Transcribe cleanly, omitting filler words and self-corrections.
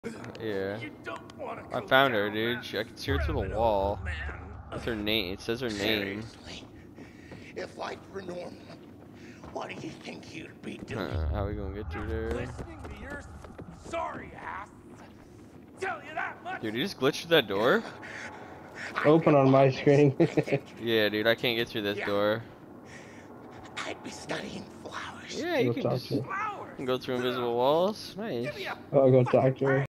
Yeah. You don't want to I found her, dude. I can see her through the wall. With her name. It says her name. Seriously, if life were normal, what do you think you'd be doing? How are we gonna get through there? Listening to your sorry ass. Tell you that much. Dude, you just glitched through that door? Open on my screen. Yeah, dude, I can't get through this door. I'd be studying flowers. Yeah, you Go can talk just to her. Flowers. go through invisible walls. Nice. I'll go talk to her.